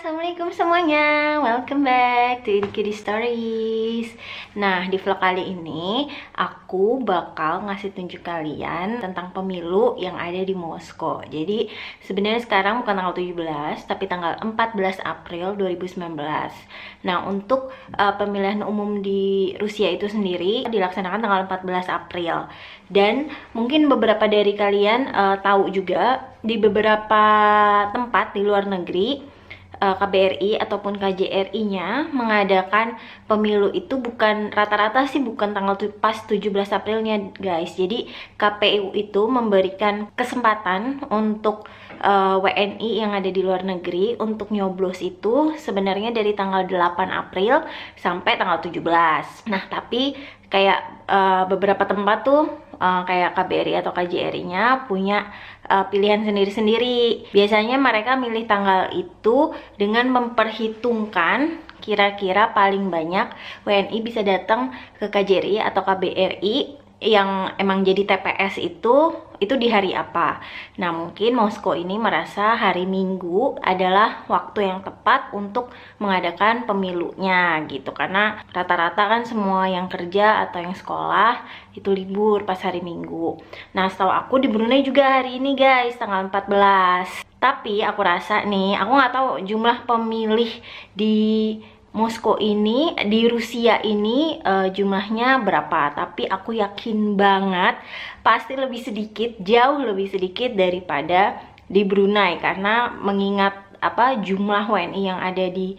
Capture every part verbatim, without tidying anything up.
Assalamualaikum semuanya, welcome back to Idikidi Stories. Nah, di vlog kali ini aku bakal ngasih tunjuk kalian tentang pemilu yang ada di Moskow. Jadi sebenarnya sekarang bukan tanggal tujuh belas, tapi tanggal empat belas April dua ribu sembilan belas. Nah, untuk uh, pemilihan umum di Rusia itu sendiri dilaksanakan tanggal empat belas April. Dan mungkin beberapa dari kalian uh, tahu juga di beberapa tempat di luar negeri K B R I ataupun K J R I-nya mengadakan pemilu itu bukan rata-rata sih bukan tanggal pas tujuh belas Aprilnya guys. Jadi K P U itu memberikan kesempatan untuk uh, W N I yang ada di luar negeri untuk nyoblos itu sebenarnya dari tanggal delapan April sampai tanggal tujuh belas. Nah, tapi kayak uh, beberapa tempat tuh uh, kayak K B R I atau K J R I-nya punya uh, pilihan sendiri-sendiri. Biasanya mereka milih tanggal itu dengan memperhitungkan kira-kira paling banyak W N I bisa datang ke K J R I atau K B R I yang emang jadi T P S itu itu di hari apa. Nah, mungkin Moskow ini merasa hari Minggu adalah waktu yang tepat untuk mengadakan pemilunya gitu, karena rata-rata kan semua yang kerja atau yang sekolah itu libur pas hari Minggu. Nah, setahu aku di Brunei juga hari ini guys, tanggal empat belas. Tapi aku rasa nih, aku nggak tahu jumlah pemilih di Moskow ini, di Rusia ini uh, jumlahnya berapa, tapi aku yakin banget pasti lebih sedikit, jauh lebih sedikit daripada di Brunei, karena mengingat apa jumlah W N I yang ada di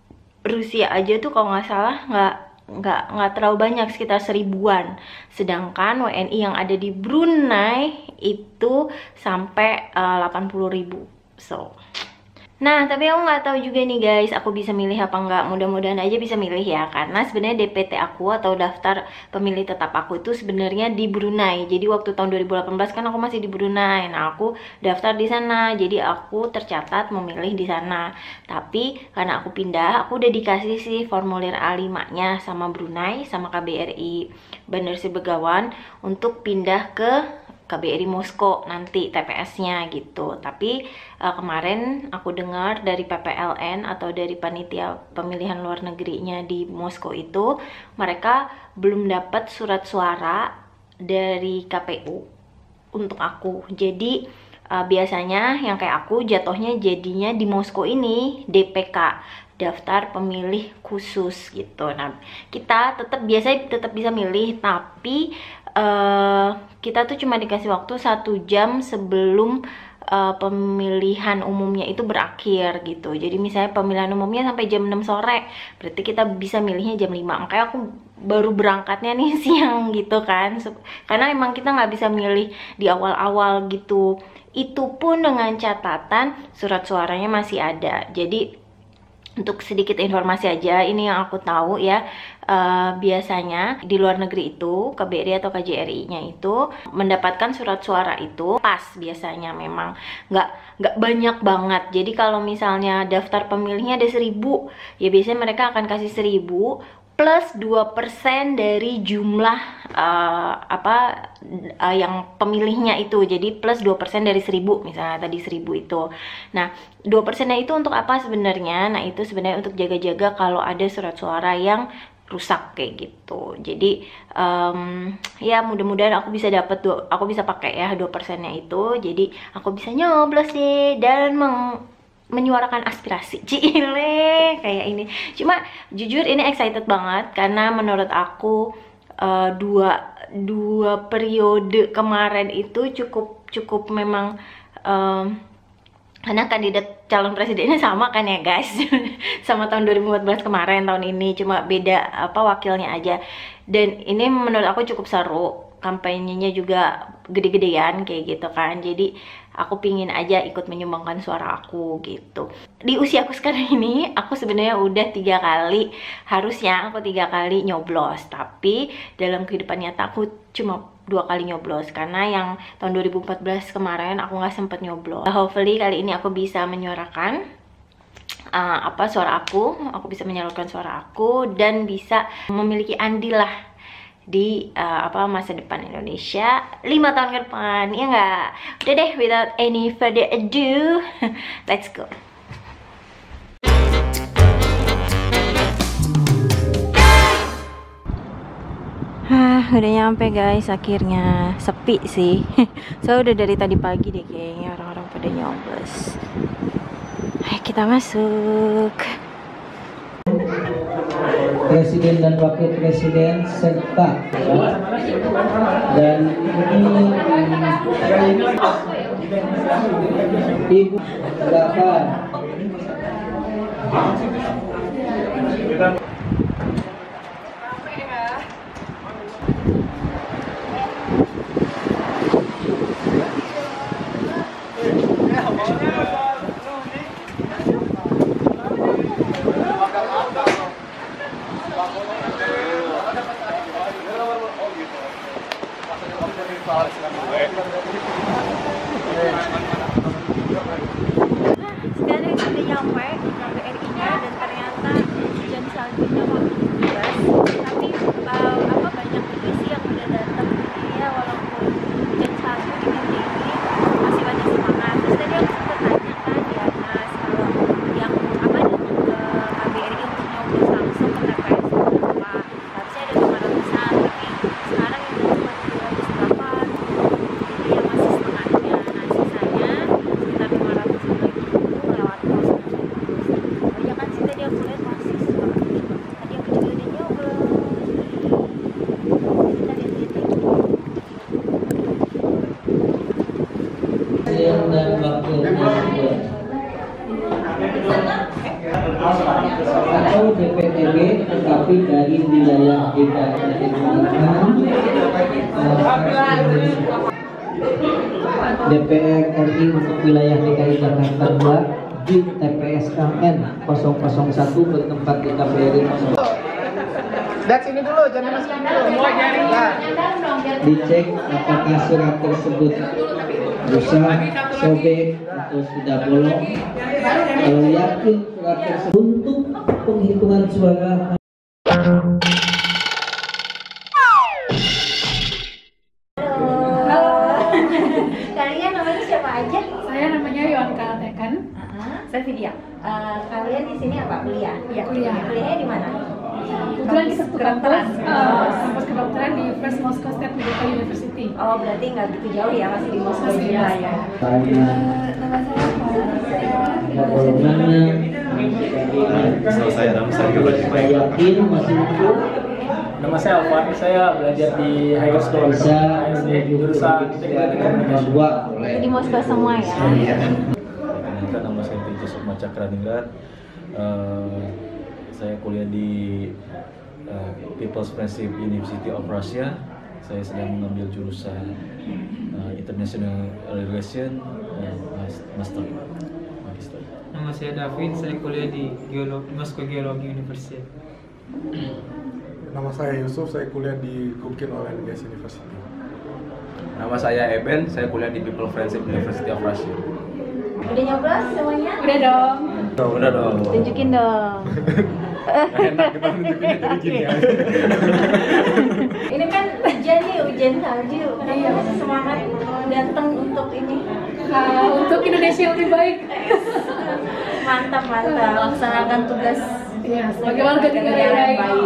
Rusia aja tuh kalau nggak salah nggak nggak nggak terlalu banyak, sekitar seribuan, sedangkan W N I yang ada di Brunei itu sampai uh, delapan puluh ribu. So nah, tapi aku nggak tahu juga nih guys, aku bisa milih apa nggak. Mudah-mudahan aja bisa milih ya, karena sebenarnya D P T aku atau daftar pemilih tetap aku itu sebenarnya di Brunei. Jadi waktu tahun dua ribu delapan belas kan aku masih di Brunei. Nah, aku daftar di sana, jadi aku tercatat memilih di sana. Tapi karena aku pindah, aku udah dikasih sih formulir A lima-nya sama Brunei sama K B R I Bandar Sri Begawan untuk pindah ke K B R I Moskow nanti T P S-nya gitu. Tapi uh, kemarin aku dengar dari P P L N atau dari panitia pemilihan luar negerinya di Moskow itu, mereka belum dapat surat suara dari K P U untuk aku. Jadi uh, biasanya yang kayak aku jatuhnya jadinya di Moskow ini D P K, daftar pemilih khusus gitu. Nah, kita tetap biasanya tetap bisa milih, tapi uh, kita tuh cuma dikasih waktu satu jam sebelum uh, pemilihan umumnya itu berakhir gitu. Jadi misalnya pemilihan umumnya sampai jam enam sore, berarti kita bisa milihnya jam lima. Makanya aku baru berangkatnya nih siang gitu kan, karena emang kita nggak bisa milih di awal-awal gitu. Itu pun dengan catatan surat suaranya masih ada. Jadi untuk sedikit informasi aja, ini yang aku tahu ya, uh, biasanya di luar negeri itu K B R I atau K J R I-nya itu mendapatkan surat suara itu pas, biasanya memang nggak nggak banyak banget. Jadi kalau misalnya daftar pemilihnya ada seribu, ya biasanya mereka akan kasih seribu plus dua persen dari jumlah uh, apa uh, yang pemilihnya itu. Jadi plus dua persen dari seribu, misalnya tadi seribu itu. Nah, dua persennya itu untuk apa sebenarnya? Nah, itu sebenarnya untuk jaga-jaga kalau ada surat suara yang rusak kayak gitu. Jadi um, ya mudah-mudahan aku bisa dapat, aku bisa pakai ya dua persennya itu. Jadi aku bisa nyoblos deh dan meng menyuarakan aspirasi cile kayak ini. Cuma jujur ini excited banget, karena menurut aku uh, dua dua periode kemarin itu cukup cukup memang um, karena kandidat calon presidennya sama kan ya guys sama tahun dua ribu empat belas kemarin, tahun ini cuma beda apa wakilnya aja. Dan ini menurut aku cukup seru, kampanyenya juga gede-gedean kayak gitu kan. Jadi aku pingin aja ikut menyumbangkan suara aku gitu. Di usia aku sekarang ini, aku sebenarnya udah tiga kali, harusnya aku tiga kali nyoblos, tapi dalam kehidupan nyata aku cuma dua kali nyoblos, karena yang tahun dua ribu empat belas kemarin aku nggak sempet nyoblos. Hopefully kali ini aku bisa menyuarakan uh, apa suara aku, aku bisa menyalurkan suara aku dan bisa memiliki andil lah di uh, apa masa depan Indonesia lima tahun ke depan, ya nggak? Udah deh, without any further ado, let's go. udah nyampe guys, akhirnya. Sepi sih. Soalnya udah dari tadi pagi deh kayaknya orang-orang pada nyoblos. Ayo kita masuk. Presiden dan Wakil Presiden serta dan ini Ibu silakan. Sekarang sudah nyampe sampai R I-nya dan ternyata hujan saljunya waktu tugas. Tapi uh, apa banyak juga sih yang udah datang ya, walaupun hujan salju dingin ini masih pada semangat. Terus tadi aku sempat tanya kan Dianas kalau yang apa datang ke K B R I untuk nyoblos langsung ke T P S berapa? Harusnya ada lima ratusan, tapi sekarang yang udah cuma tujuh ratus delapan. Jadi ya masih setengahnya. Nah sisanya sekitar lima ratus lima puluh lewat pos. Banyak kan sih tadi aku lihat mahasiswa. Tadi aku juga udah nyoblos. Kita lihat-lihat lagi. Presiden dan Wakil Presiden atau D P T B tetapi dari wilayah D K I D P R R I untuk wilayah D K I Jakarta dua di T P S L N nol nol satu bertempat di K B R I. Lihat sini dulu, jangan masukin dulu. Nah, Dicek apakah surat tersebut rusak, sobek, atau sudah bolong. Kalau yakin surat tersebut untuk penghitungan suara. Halo. Kalian namanya siapa aja? Saya namanya Yohanka Tekan. Uh-huh. Saya Vidya. Uh, kalian di sini apa kuliah? Iya, kuliah. Kuliahnya di mana? Kebetulan di satu kedokteran, kampus. uh, kampus kedokteran di First Moscow State Medical University. Oh, berarti nggak gitu jauh ya, masih di Moskow Masih, juga ya. ya. Tanya Nama saya golongannya. Nama saya Ram, saya juga Saya yakin masih utuh. nama saya Alvan, saya belajar di Higher School of Bisa jurusan Teknik Komunikasi. dua Di Moskow semua ya. Perkenalkan, nama saya Tejo Sukma Cakraningrat. Uh, saya kuliah di uh, People's Friendship University of Russia. Saya sedang mengambil jurusan uh, International Relation uh, Master Magister. Nama saya David, saya kuliah di Geologi, Moscow Geologi University. Nama saya Yusuf, saya kuliah di Cooking Oil and Gas University. Nama saya Eben, saya kuliah di People Friendship University of Russia. Udah nyoblos semuanya? Udah dong. Oh, udah dong. Tunjukin dong. Enak kita nunjukinnya jadi gini ya. Ini kan hujan nih, hujan salju. Iya, masih semangat datang untuk ini. Uh, untuk Indonesia yang lebih baik. Mantap, mantap. Laksanakan tugas. Iya, sebagai warga negara yang baik.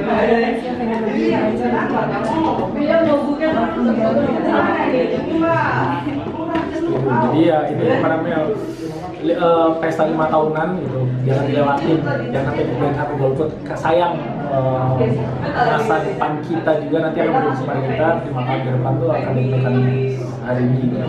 Jadi ya ini apa namanya li- eh, pesta lima tahunan gitu, jangan dilewatin, jangan sampai kemudian sampai golput. Sayang eh, masa depan kita juga nanti akan berusaha kita lima tahun ke depan tuh akan ditentukan hari ini. Gitu.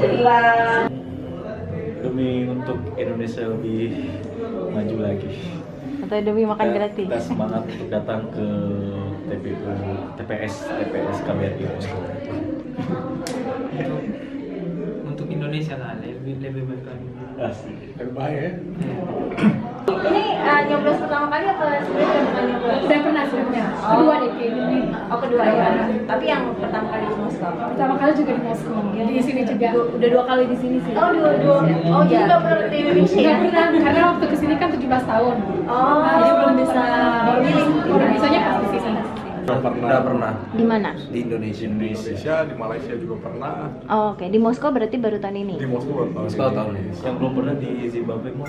Demi untuk Indonesia lebih maju lagi. Atau demi makan Kita- gratis. Kita semangat untuk datang ke T P U, T P S, T P S K B R I Moskow. Untuk, untuk Indonesia lah, lebih lebih baik lagi. Asik. Terbaik ya. Ini uh, nyoblos pertama kali apa sebelumnya udah pernah nyoblos? Udah pernah sebelumnya. Kedua deh kayaknya ini. Oh, kedua ya. Tapi yang pertama kali di Moskow. Pertama kali juga di Moskow. Di sini juga. Udah dua kali di sini sih. Oh, dua dua. Oh, jadi nggak pernah di Indonesia ya? Nggak pernah, karena waktu kesini kan tujuh belas tahun. Oh, Jadi belum bisa baru milih. baru bisanya pas di sini. Udah pernah. Udah pernah Di mana? di Indonesia. Di Indonesia, di Malaysia juga pernah. Oh, oke. Di Moskow berarti baru tahun ini. Di Moskow baru tahun Moskow ini. tahun ini. Yang belum pernah di Zimbabwe mau.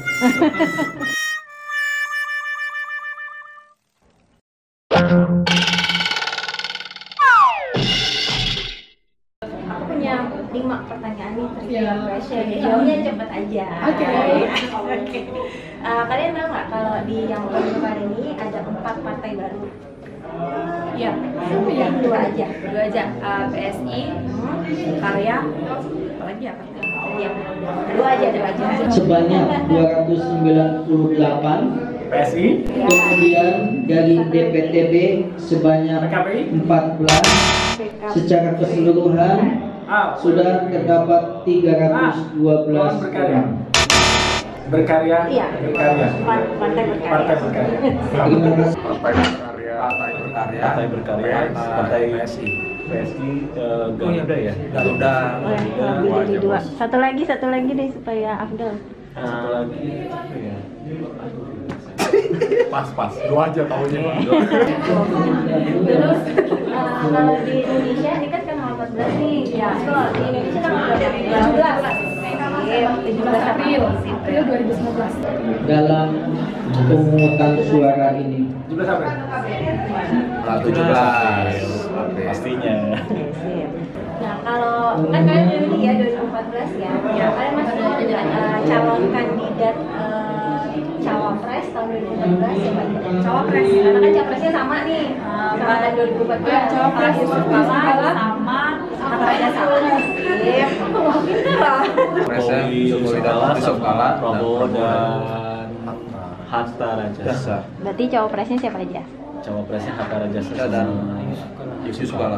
Thank you. cepet aja. Oke. Oke. Eh, kalian tahu nggak kalau di yang baru kali ini ada empat partai baru? Iya. Ya, dua aja. Dua aja. Uh, P S I, Karya, apa lagi ya? Ya, dua aja, dua aja. Sebanyak dua ratus sembilan puluh delapan. P S I, Kemudian dari D P T B sebanyak P K P I, empat belas. Secara keseluruhan A, sudah terdapat tiga ratus dua belas berkarya. orang. Berkarya, Iya. berkarya. Par- Partai berkarya. Partai berkarya. Terima kasih. Partai berkarya. Partai berkarya. Partai berkarya, partai P S I. P S I eh, Garuda ya. Garuda. Oh, ya, lebih dari dua. Satu lagi, satu lagi deh supaya Afdal. Satu lagi apa ya? Pas pas. Dua aja tahunya. Terus eh, kalau di Indonesia ini kan tanggal empat belas nih. Ya. Kalau di Indonesia tanggal tujuh belas. tujuh belas April. April dua ribu sembilan belas. Dalam pemungutan suara ini tujuh belas April. tujuh belas. Pastinya. Nah, kalau kan kalian udah milih ya dua ribu empat belas ya. Ya, kalian masih uh, calon kandidat uh, cawapres tahun dua ribu empat belas ya, Pak? Cawapres. Karena kan capresnya sama nih. Sama tahun dua ribu empat belas. Cawapres Yusuf Kala sama sama Raja Saleh. Sip. Wah, pintar lah. Jokowi, Yusuf Kala, Yusuf Kala, Prabowo dan Hatta Rajasa. Berarti cawapresnya siapa aja? Cawapresnya Hatta Rajasa Dan sama Yusuf Kala.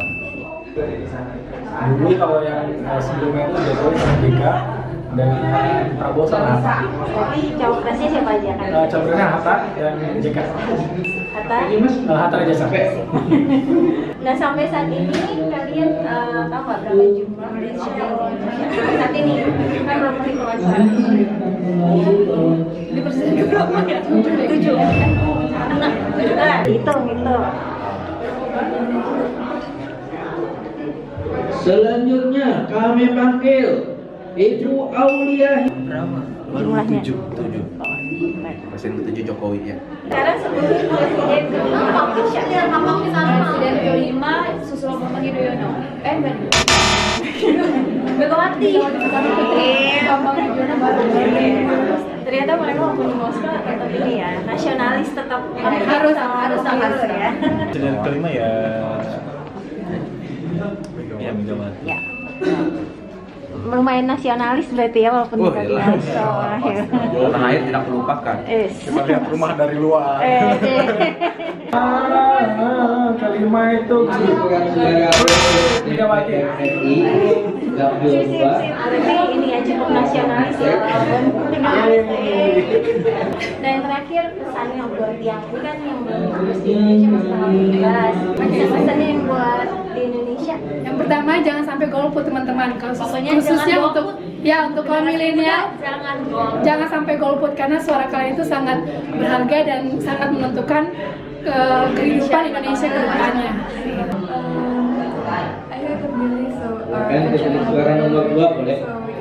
Dulu kalau yang eh, sebelumnya itu Jokowi sama J K dan Prabowo sama Hatta. Berarti cawapresnya siapa aja kan? Eh, Capresnya Hatta dan J K. Hatta. Eh, Hatta aja sampai. Nah, sampai saat ini kalian uh, tahu nggak berapa jumlah British di Indonesia? Sampai saat ini kan belum perhitungan suara. Ini persennya berapa ya? Tujuh. Enam. Nah, hitung hitung. selanjutnya kami panggil Ibu Aulia. Jumlahnya. Tujuh. Tujuh. Presiden ketujuh Jokowi ya. Sekarang sebelum presiden kelima Indonesia. Presiden kelima Susilo Bambang Yudhoyono. Eh, benar. Megawati. Bambang Yudhoyono baru. Ternyata mereka walaupun di Moskow tetap ini ya, nasionalis tetap Harus, harus harus ya. Presiden kelima ya. Ya Megawati. Ya. Lumayan nasionalis berarti ya walaupun Oh, tidak di iyalah. Moskow. Tanah air tidak melupakan. Eh. Coba lihat rumah dari luar. Eh, eh. Ah, kelima itu Saudara Megawati. D P R I Gambir Sip, sip, Mbak. sip. Berarti ini ya cukup nasionalis ya walaupun tinggal Nah, yang terakhir pesannya buat yang ini kan yang belum lulus di Indonesia masih tanggal tujuh belas. Pesannya yang buat di Indonesia. Yang pertama jangan sampai golput teman-teman. Kalau Pokoknya khususnya jangan untuk golput. ya untuk kaum milenial Jangan golput. jangan sampai golput karena suara kalian itu sangat berharga dan sangat menentukan ke kehidupan Indonesia ke depannya. Kan kesulitan suara nomor dua boleh.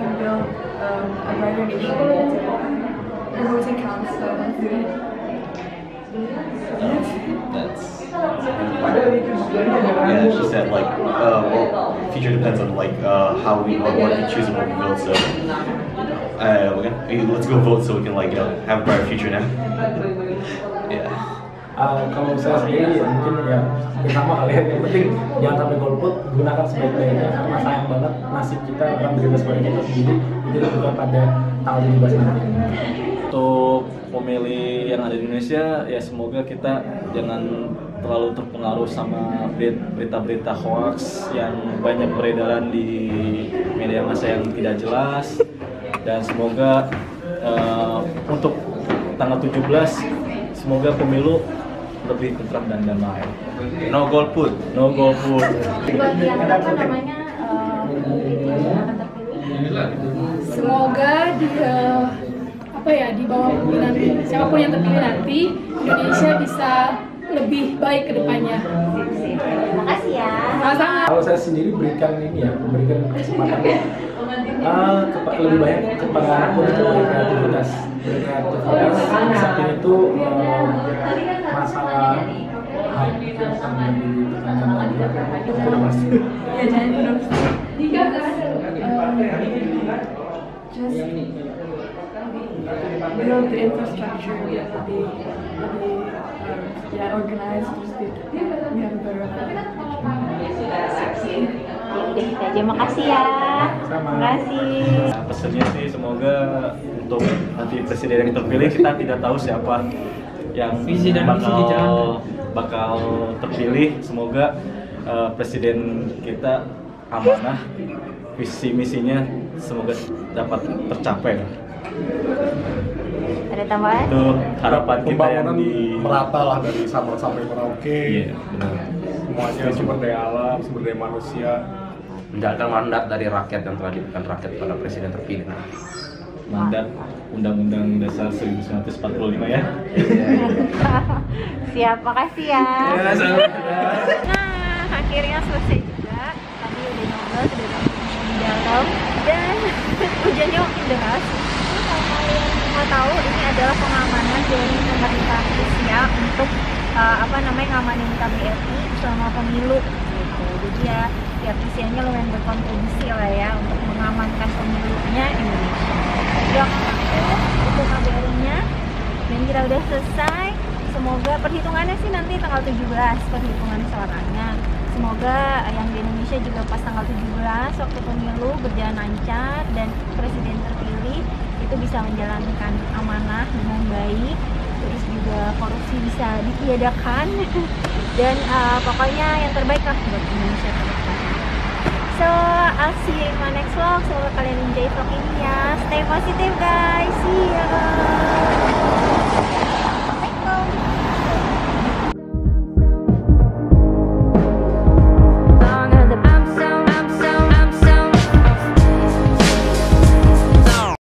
That's yeah. She said like, uh, well, future depends on like uh, how we what, what we choose and what we build. So, uh, we're gonna, hey, let's go vote so we can like you know have a brighter future now. Yeah. Uh, kalau saya sendiri ya mungkin ya pertama kali ya, yang penting jangan sampai golput, gunakan sebaik-baiknya karena sayang banget nasib kita orang berita sebagai kita sendiri itu juga pada tanggal tujuh belas nanti. Untuk pemilih yang ada di Indonesia ya semoga kita jangan terlalu terpengaruh sama berita-berita hoax yang banyak beredaran di media massa yang tidak jelas, dan semoga uh, untuk tanggal tujuh belas semoga pemilu lebih tentram dan damai. No golput. No golput. Buat yang apa namanya eh, itu yang akan terpilih. Semoga di uh, apa ya di bawah pimpinan siapapun yang terpilih nanti Indonesia bisa lebih baik ke depannya. Terima kasih ya. Sama-sama. Kalau saya sendiri berikan ini ya, memberikan kesempatan uh, kepa- lebih banyak kepada anak untuk berkreativitas. Berkreativitas, di samping itu uh, masalah hal yang akan ditekankan lagi. Sudah pasti. Ya jangan terus. Jika just build the infrastructure biar lebih lebih um, ya organized, terus we have a better Udah kita aja, makasih ya. Sama. Makasih. Nah, pesannya sih semoga untuk nanti presiden yang terpilih, kita tidak tahu siapa yang Visi dan misi bakal dijalankan. bakal terpilih. Semoga uh, presiden kita amanah, visi misinya semoga dapat tercapai. Ada tambahan? Itu harapan kita yang Pembangunan di merata lah dari Sabang sampai Merauke. Iya, benar. Semuanya sumber daya alam, sumber daya manusia. Menjalankan mandat dari rakyat yang telah diberikan rakyat pada presiden terpilih nanti. Mandat Undang-Undang Dasar seribu sembilan ratus empat puluh lima ya. Siap, makasih ya. Ya, sama. Nah, akhirnya selesai juga. Kami udah ngobrol, sudah di dalam, dan hujannya makin deras. Kalau kalian mau tahu, ini adalah pengamanan dari pemerintah Rusia untuk uh, apa namanya ngamanin K B R I selama pemilu gitu. Jadi ya pihak Rusianya lumayan berkontribusi lah ya untuk mengamankan pemilunya Indonesia. Doakan aku untuk K B R I-nya, dan kita udah selesai. Semoga perhitungannya sih nanti tanggal tujuh belas perhitungan suaranya. Semoga yang di Indonesia juga pas tanggal tujuh belas waktu pemilu berjalan lancar dan presiden terpilih itu bisa menjalankan amanah dengan baik, terus juga korupsi bisa ditiadakan dan uh, pokoknya yang terbaik lah buat Indonesia ke depan. So, I'll see you in my next vlog. Semoga kalian enjoy vlog ini ya. Stay positive guys. See ya.